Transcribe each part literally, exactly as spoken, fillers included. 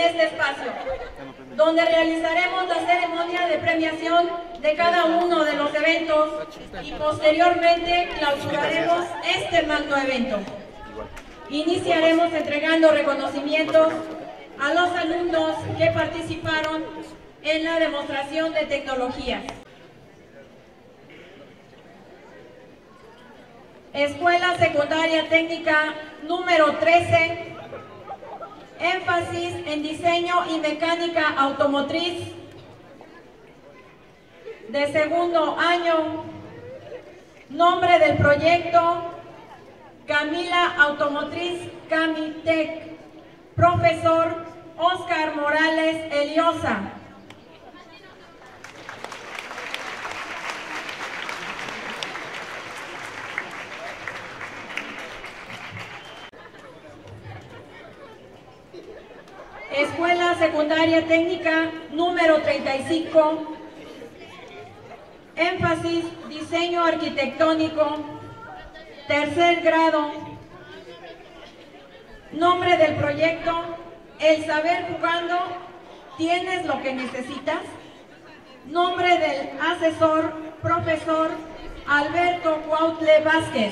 este espacio, donde realizaremos la ceremonia de premiación de cada uno de los eventos y posteriormente clausuraremos este magno evento. Iniciaremos entregando reconocimientos a los alumnos que participaron en la demostración de tecnologías. Escuela Secundaria Técnica número trece, énfasis en diseño y mecánica automotriz, de segundo año. Nombre del proyecto: Camila Automotriz Camitec. Profesor: Oscar Morales Eliosa. Escuela Secundaria Técnica número treinta y cinco, énfasis diseño arquitectónico, tercer grado. Nombre del proyecto: El saber jugando, ¿tienes lo que necesitas? Nombre del asesor: Profesor Alberto Cuautle Vázquez.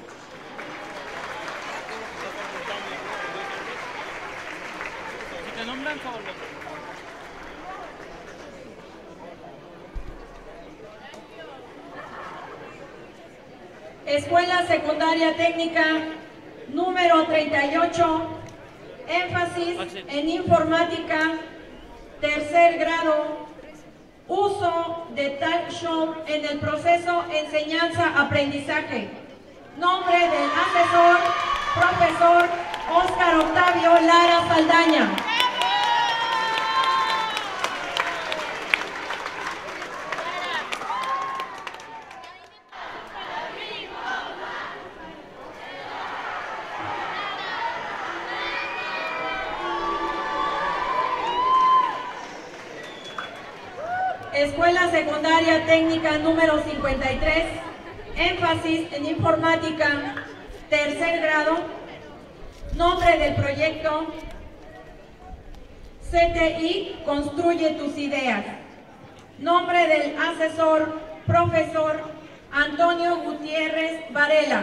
Escuela Secundaria Técnica número treinta y ocho, énfasis en informática, tercer grado. Uso de TalkShow en el proceso enseñanza-aprendizaje. Nombre del asesor: Profesor Óscar Octavio Lara Saldaña. Escuela Secundaria Técnica número cincuenta y tres, énfasis en informática, tercer grado. Nombre del proyecto: C T I Construye tus ideas. Nombre del asesor: Profesor Antonio Gutiérrez Varela.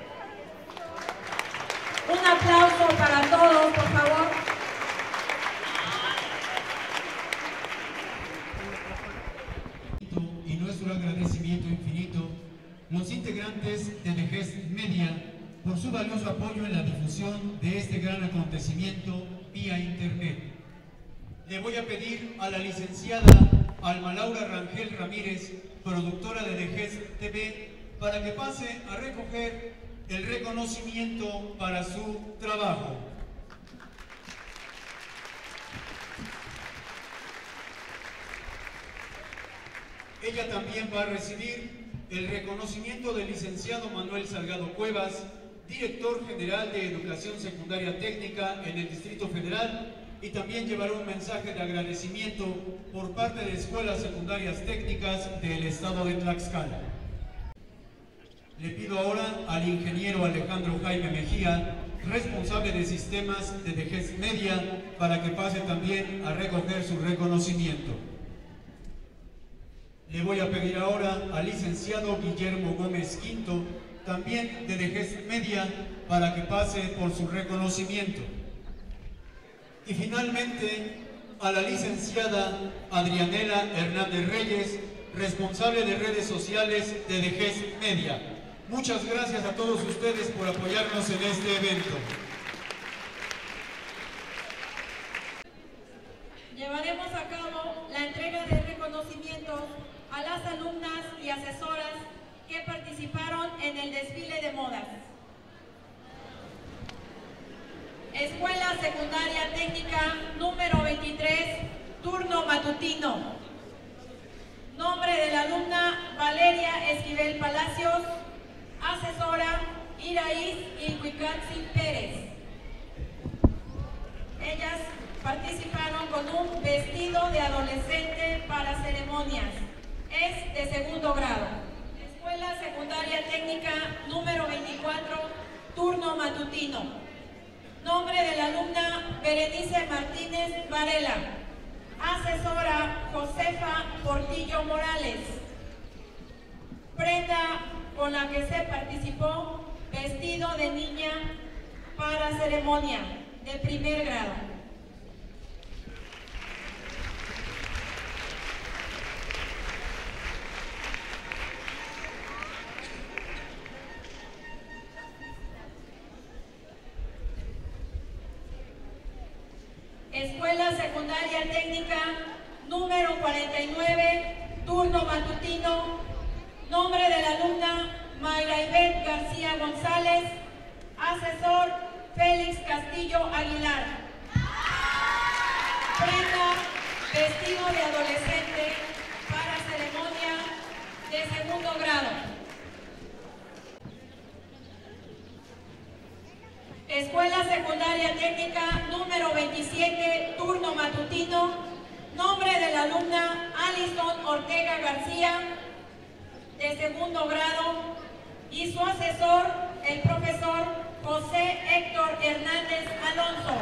Un aplauso para todos, por favor. Nuestro agradecimiento infinito los integrantes de D G E S Media por su valioso apoyo en la difusión de este gran acontecimiento vía internet. Le voy a pedir a la licenciada Alma Laura Rangel Ramírez, productora de D G E S T V, para que pase a recoger el reconocimiento para su trabajo. Ella también va a recibir el reconocimiento del licenciado Manuel Salgado Cuevas, director general de Educación Secundaria Técnica en el Distrito Federal, y también llevará un mensaje de agradecimiento por parte de Escuelas Secundarias Técnicas del Estado de Tlaxcala. Le pido ahora al ingeniero Alejandro Jaime Mejía, responsable de sistemas de D G E S Media, para que pase también a recoger su reconocimiento. Le voy a pedir ahora al licenciado Guillermo Gómez Quinto, también de D G E S Media, para que pase por su reconocimiento. Y finalmente a la licenciada Adrianela Hernández Reyes, responsable de redes sociales de D G E S Media. Muchas gracias a todos ustedes por apoyarnos en este evento. Llevaremos a cabo la entrega de reconocimientos a las alumnas y asesoras que participaron en el desfile de modas. Escuela Secundaria Técnica número veintitrés, turno matutino. Nombre de la alumna: Valeria Esquivel Palacios. Asesora: Iraís Ilhuicatzi Pérez. Ellas participaron con un vestido de adolescente para ceremonias. Es de segundo grado. Escuela Secundaria Técnica número veinticuatro, turno matutino. Nombre de la alumna: Berenice Martínez Varela. Asesora Josefa Portillo Morales. Prenda con la que se participó, vestido de niña para ceremonia de primer grado. Escuela Secundaria Técnica número cuarenta y nueve, turno matutino. Nombre de la alumna Mayra Ivette García González. Asesor Félix Castillo Aguilar. Prenda, vestido de adolescente para ceremonia de segundo grado. Escuela Secundaria Técnica número veintisiete, turno matutino. Nombre de la alumna Alison Ortega García, de segundo grado, y su asesor, el profesor José Héctor Hernández Alonso.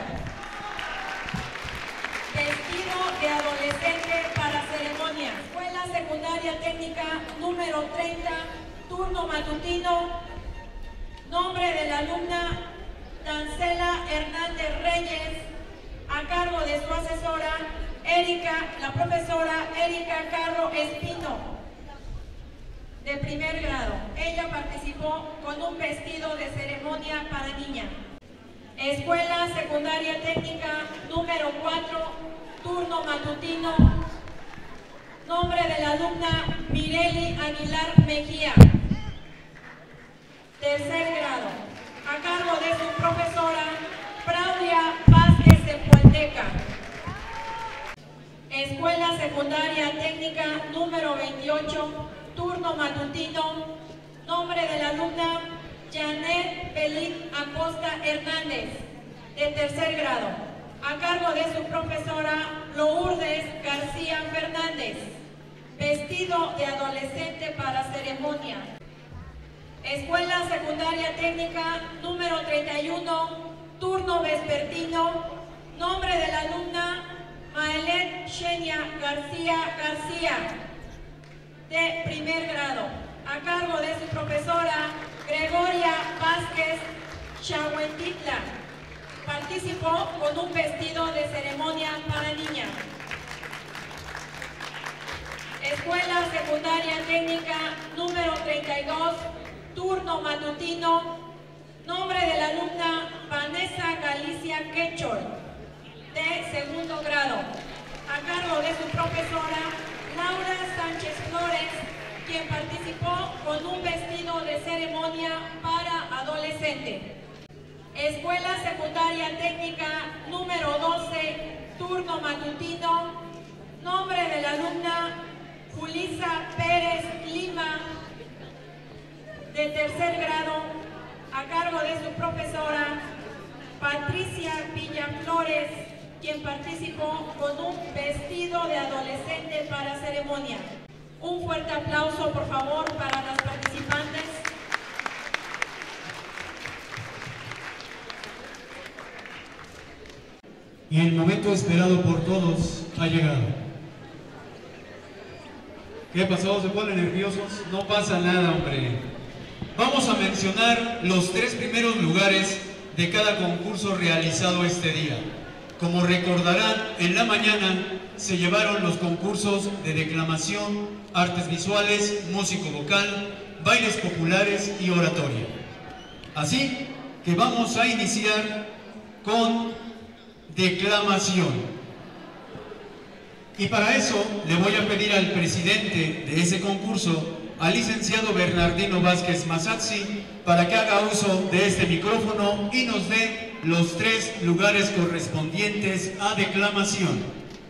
Vestido de adolescente para ceremonia. Escuela Secundaria Técnica número treinta, turno matutino. Nombre de la alumna Dancela Hernández Reyes, a cargo de su asesora, Erika, la profesora Erika Carro Espino, de primer grado. Ella participó con un vestido de ceremonia para niña. Escuela Secundaria Técnica número cuatro, turno matutino. Nombre de la alumna Mireli Aguilar Mejía, tercer grado, a cargo de su profesora Claudia Vázquez de Puenteca. Escuela Secundaria Técnica número veintiocho, turno matutino. Nombre de la alumna Janet Pelín Acosta Hernández, de tercer grado, a cargo de su profesora Lourdes García Fernández. Vestido de adolescente para ceremonia. Escuela Secundaria Técnica número treinta y uno, turno vespertino. Nombre de la alumna Maelet Xenia García García, de primer grado, a cargo de su profesora Gregoria Vázquez Chahuentitla. Participó con un vestido de ceremonia para niña. Escuela Secundaria Técnica número treinta y dos, turno matutino. Nombre de la alumna Vanessa Galicia Quechol, de segundo grado, a cargo de su profesora Laura Sánchez Flores, quien participó con un vestido de ceremonia para adolescente. Escuela Secundaria Técnica número doce, turno matutino. Nombre de la alumna Julisa Pérez Lima, de tercer grado, a cargo de su profesora Patricia Villaflores, quien participó con un vestido de adolescente para ceremonia. Un fuerte aplauso, por favor, para las participantes. Y el momento esperado por todos ha llegado. ¿Qué pasó? ¿Se ponen nerviosos? No pasa nada, hombre. Vamos a mencionar los tres primeros lugares de cada concurso realizado este día. Como recordarán, en la mañana se llevaron los concursos de declamación, artes visuales, músico vocal, bailes populares y oratoria. Así que vamos a iniciar con declamación. Y para eso le voy a pedir al presidente de ese concurso, al licenciado Bernardino Vázquez Masazzi, para que haga uso de este micrófono y nos dé los tres lugares correspondientes a declamación.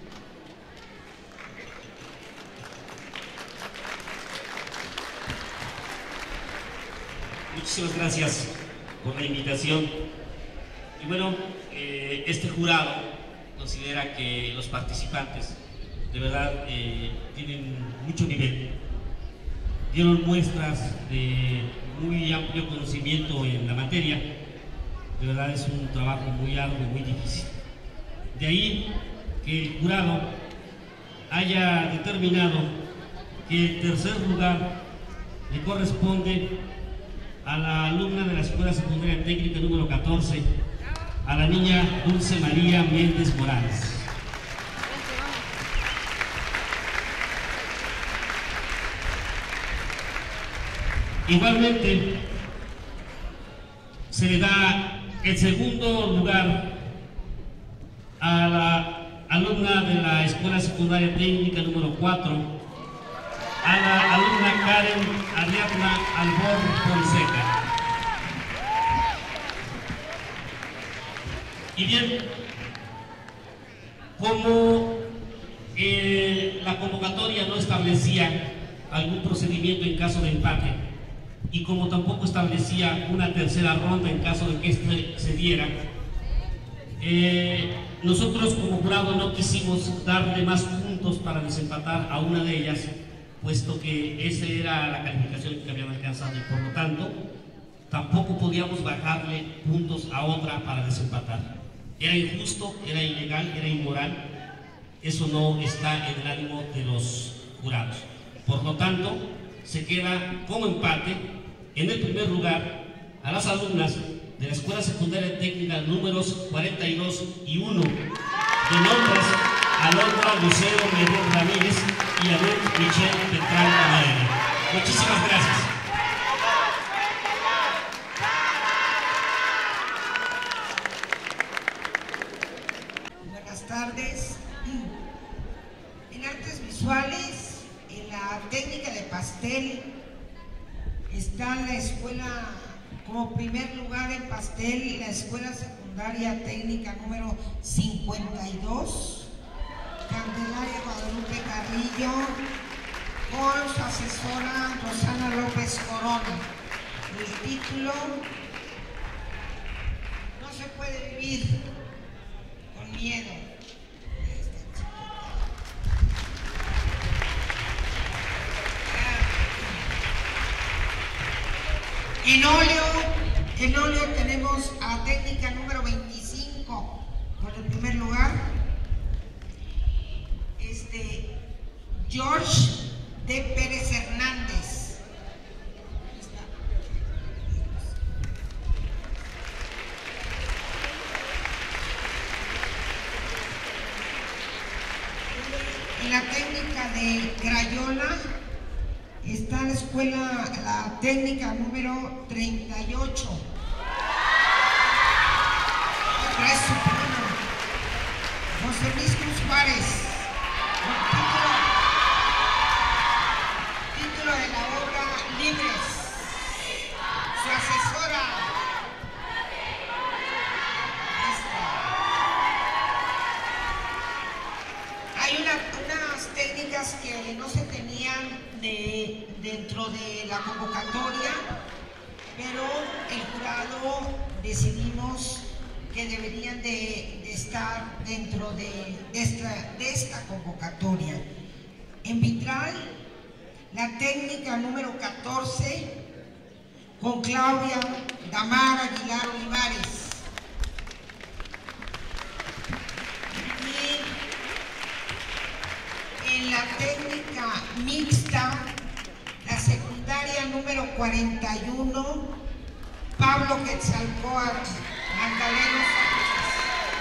Muchísimas gracias por la invitación. Y bueno, eh, este jurado considera que los participantes de verdad eh, tienen mucho nivel. Dieron muestras de muy amplio conocimiento en la materia. De verdad es un trabajo muy arduo y muy difícil. De ahí que el jurado haya determinado que el tercer lugar le corresponde a la alumna de la Escuela Secundaria Técnica número catorce, a la niña Dulce María Méndez Morales. Igualmente, se le da el segundo lugar a la alumna de la Escuela Secundaria Técnica número cuatro, a la alumna Karen Ariadna Albor Fonseca. Y bien, como eh, la convocatoria no establecía algún procedimiento en caso de empate, y como tampoco establecía una tercera ronda en caso de que este se diera, eh, nosotros como jurado no quisimos darle más puntos para desempatar a una de ellas, puesto que esa era la calificación que habían alcanzado, y por lo tanto tampoco podíamos bajarle puntos a otra para desempatar. Era injusto, era ilegal, era inmoral. Eso no está en el ánimo de los jurados. Por lo tanto, se queda como empate en el primer lugar a las alumnas de la Escuela Secundaria Técnica números cuarenta y dos y uno, de nombres Alondra Lucero Medellín Ramírez y Anet Michelle Petral Madera. Muchísimas gracias. Buenas tardes. En artes visuales, en la técnica de pastel, está la escuela como primer lugar en pastel, la Escuela Secundaria Técnica número cincuenta y dos, Candelaria Guadalupe Carrillo, con su asesora Rosana López Corona. El título: No se puede vivir con miedo. En óleo, en óleo tenemos a técnica número veinticinco, por el primer lugar, este, George de Pérez Hernández. En la técnica de Crayola está la escuela, la técnica número treinta y ocho. Trae su primo, José Luis Cruz Juárez, título, título de la obra Libres. Su asesora, esta. Hay una, unas técnicas que no se tenían De, dentro de la convocatoria, pero el jurado decidimos que deberían de, de estar dentro de, de, esta, de esta convocatoria. En vitral, la técnica número catorce, con Claudia Damar Aguilar Olivares. En la técnica mixta, la secundaria número cuarenta y uno, Pablo Quetzalcóatl Magdaleno Sánchez.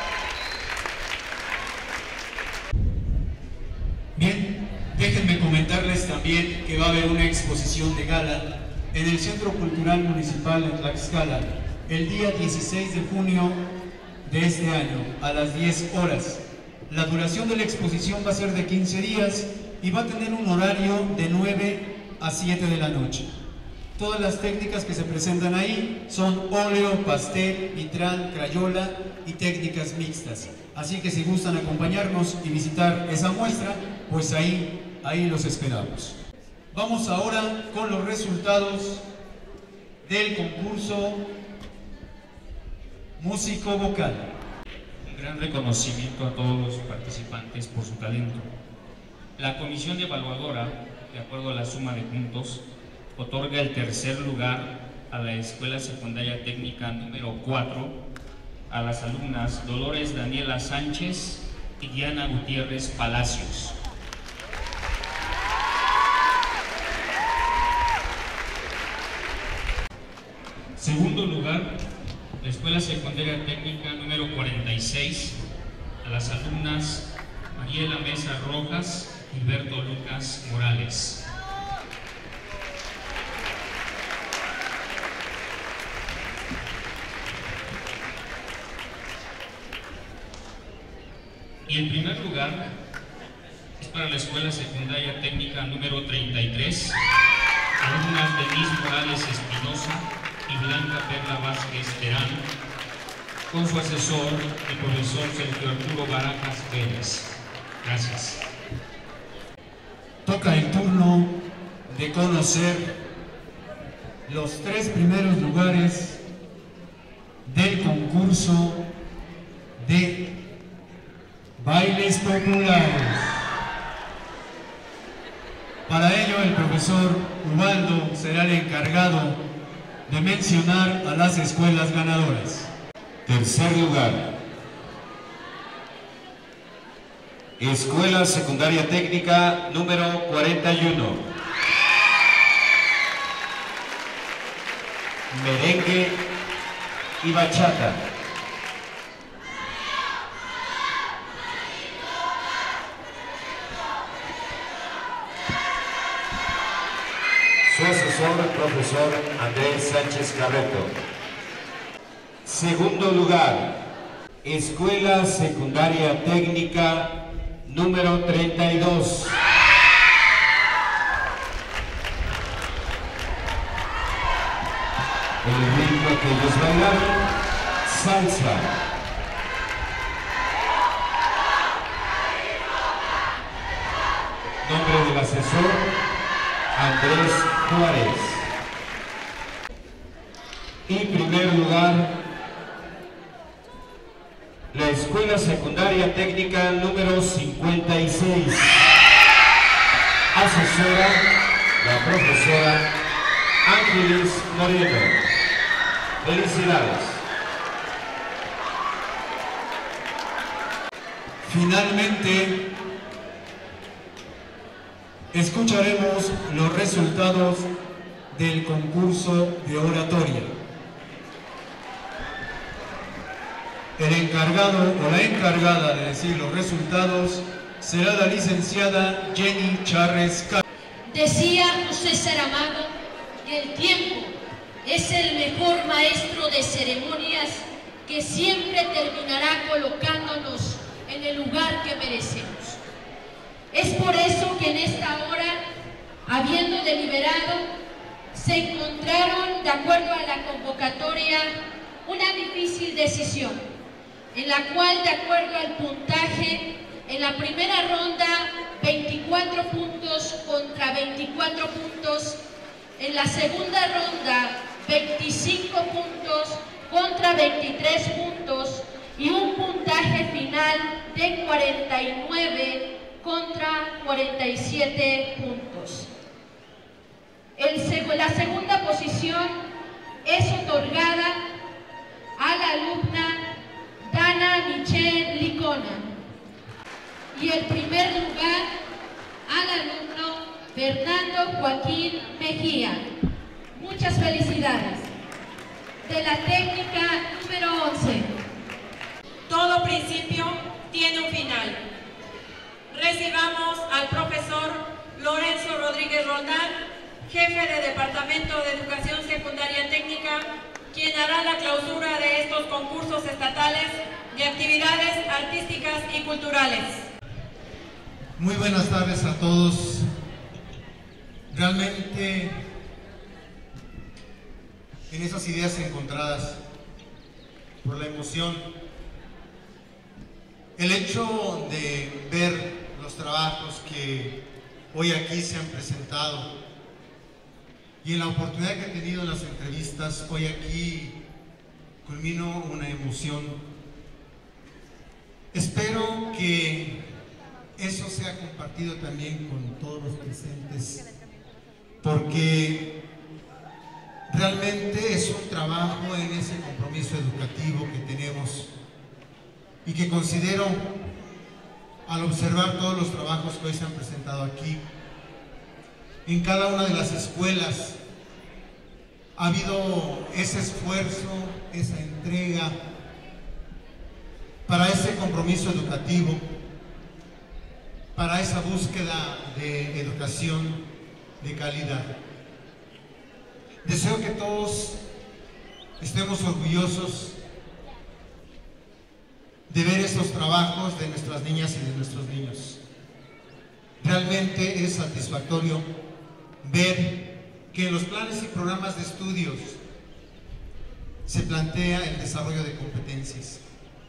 Bien, déjenme comentarles también que va a haber una exposición de gala en el Centro Cultural Municipal en Tlaxcala el día dieciséis de junio de este año a las diez horas. La duración de la exposición va a ser de quince días y va a tener un horario de nueve a siete de la noche. Todas las técnicas que se presentan ahí son óleo, pastel, vitral, crayola y técnicas mixtas. Así que si gustan acompañarnos y visitar esa muestra, pues ahí, ahí los esperamos. Vamos ahora con los resultados del concurso músico vocal. Gran reconocimiento a todos los participantes por su talento. La comisión evaluadora, de acuerdo a la suma de puntos, otorga el tercer lugar a la Escuela Secundaria Técnica número cuatro a las alumnas Dolores Daniela Sánchez y Diana Gutiérrez Palacios. Segundo lugar, la Escuela Secundaria Técnica número cuarenta y seis, a las alumnas Mariela Mesa Rojas y Gilberto Lucas Morales. Y el primer lugar es para la Escuela Secundaria Técnica número treinta y tres, alumnas Denise Morales Espinosa y Blanca Perla Vázquez Terán, con su asesor, el profesor Sergio Arturo Barajas Pérez. Gracias. Toca el turno de conocer los tres primeros lugares del concurso de bailes populares. Para ello, el profesor Ubaldo será el encargado de mencionar a las escuelas ganadoras. Tercer lugar, Escuela Secundaria Técnica número cuarenta y uno, Merengue y Bachata. Su asesor, el profesor Andrés Sánchez Carreto. Segundo lugar, Escuela Secundaria Técnica número treinta y dos. El ritmo que ellos bailaron, salsa. Nombre del asesor, Andrés Juárez. Y primer lugar, la Escuela Secundaria Técnica número cincuenta y seis. Asesora, la profesora Ángeles Moreno. Felicidades. Finalmente, escucharemos los resultados del concurso de oratoria. El encargado o la encargada de decir los resultados será la licenciada Jenny Charres. Decía José Saramago que el tiempo es el mejor maestro de ceremonias que siempre terminará colocándonos en el lugar que merecemos. Es por eso que en esta hora, habiendo deliberado, se encontraron, de acuerdo a la convocatoria, una difícil decisión, en la cual, de acuerdo al puntaje, en la primera ronda, veinticuatro puntos contra veinticuatro puntos, en la segunda ronda, veinticinco puntos contra veintitrés puntos y un puntaje final de cuarenta y nueve contra cuarenta y siete puntos. El, la segunda posición es otorgada a la alumna Dana Michelle Licona y el primer lugar al alumno Fernando Joaquín Mejía. Muchas felicidades. De la técnica número once. Todo principio tiene un final. Recibamos al profesor Lorenzo Rodríguez Roldán, jefe de Departamento de Educación Secundaria Técnica, quien hará la clausura de estos concursos estatales de actividades artísticas y culturales. Muy buenas tardes a todos. Realmente, en esas ideas encontradas por la emoción, el hecho de ver los trabajos que hoy aquí se han presentado y en la oportunidad que he tenido en las entrevistas, hoy aquí culmino una emoción. Espero que eso sea compartido también con todos los presentes, porque realmente realmente es un trabajo en ese compromiso educativo que tenemos y que considero, al observar todos los trabajos que hoy se han presentado aquí, en cada una de las escuelas ha habido ese esfuerzo, esa entrega para ese compromiso educativo, para esa búsqueda de educación de calidad. Deseo que todos estemos orgullosos de ver estos trabajos de nuestras niñas y de nuestros niños. Realmente es satisfactorio ver que en los planes y programas de estudios se plantea el desarrollo de competencias.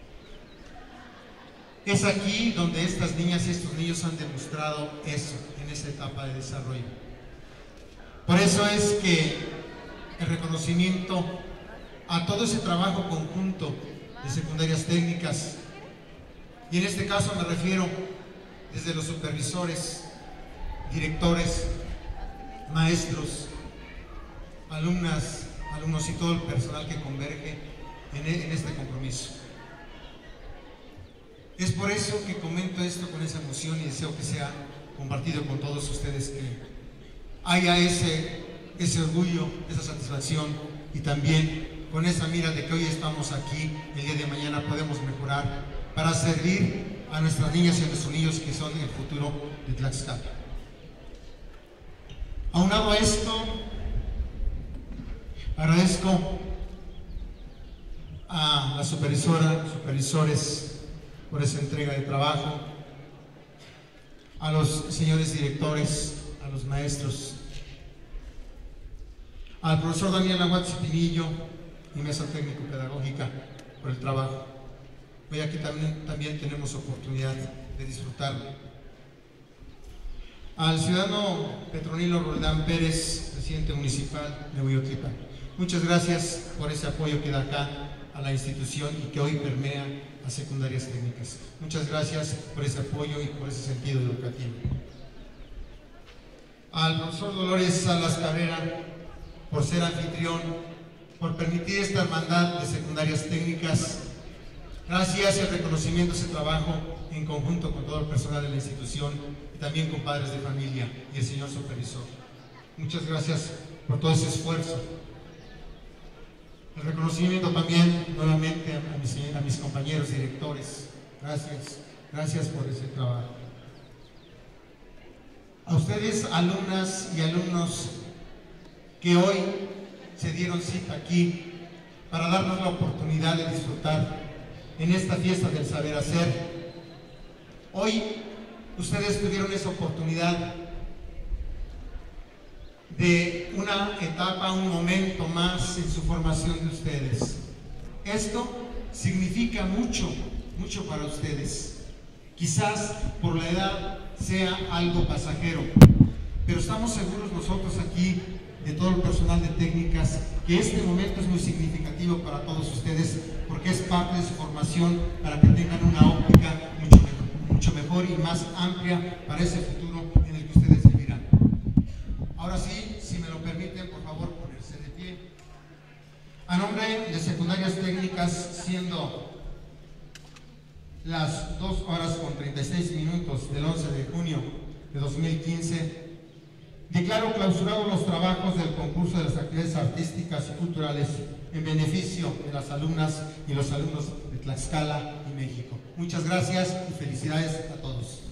Es aquí donde estas niñas y estos niños han demostrado eso, en esa etapa de desarrollo. Por eso es que el reconocimiento a todo ese trabajo conjunto de secundarias técnicas, y en este caso me refiero desde los supervisores, directores, maestros, alumnas, alumnos y todo el personal que converge en, en este compromiso. Es por eso que comento esto con esa emoción y deseo que sea compartido con todos ustedes, que haya ese, ese orgullo, esa satisfacción, y también con esa mira de que hoy estamos aquí, el día de mañana podemos mejorar para servir a nuestras niñas y a nuestros niños que son el futuro de Tlaxcala. Aunado a esto, agradezco a la supervisora, supervisores por esa entrega de trabajo, a los señores directores, a los maestros, al profesor Daniel Aguatz Pinillo y mesa técnico-pedagógica por el trabajo. Hoy aquí también, también tenemos oportunidad de disfrutarlo. Al ciudadano Petronilo Roldán Pérez, presidente municipal de Hueyotlipan, muchas gracias por ese apoyo que da acá a la institución y que hoy permea a secundarias técnicas. Muchas gracias por ese apoyo y por ese sentido educativo. Al profesor Dolores Salas Cabrera, por ser anfitrión, por permitir esta hermandad de secundarias técnicas. Gracias y el reconocimiento de ese trabajo en conjunto con todo el personal de la institución y también con padres de familia y el señor supervisor. Muchas gracias por todo ese esfuerzo. El reconocimiento también nuevamente a mis, a mis compañeros directores. Gracias, gracias por ese trabajo. A ustedes, alumnas y alumnos que hoy se dieron cita aquí para darnos la oportunidad de disfrutar en esta fiesta del saber hacer. Hoy ustedes tuvieron esa oportunidad de una etapa, un momento más en su formación de ustedes. Esto significa mucho, mucho para ustedes. Quizás por la edad sea algo pasajero, pero estamos seguros nosotros aquí, de todo el personal de técnicas, que este momento es muy significativo para todos ustedes, porque es parte de su formación para que tengan una óptica mucho mejor, mucho mejor y más amplia para ese futuro en el que ustedes vivirán. Ahora sí, si me lo permiten, por favor, ponerse de pie. A nombre de secundarias técnicas, siendo las dos horas con treinta y seis minutos del once de junio de dos mil quince, declaro clausurados los trabajos del concurso de las actividades artísticas y culturales en beneficio de las alumnas y los alumnos de Tlaxcala y México. Muchas gracias y felicidades a todos.